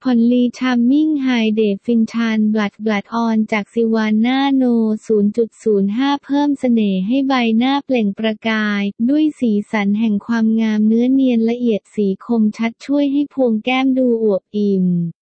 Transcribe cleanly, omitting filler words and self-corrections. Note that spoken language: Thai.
พอลลีชาร์มมิ่งไฮเดฟินชันบลัดออนจากซิวาน่าโน 0.05 เพิ่มเสน่ห์ให้ใบหน้าเปล่งประกายด้วยสีสันแห่งความงามเนื้อเนียนละเอียดสีคมชัดช่วยให้พวงแก้มดูอวบอิ่ม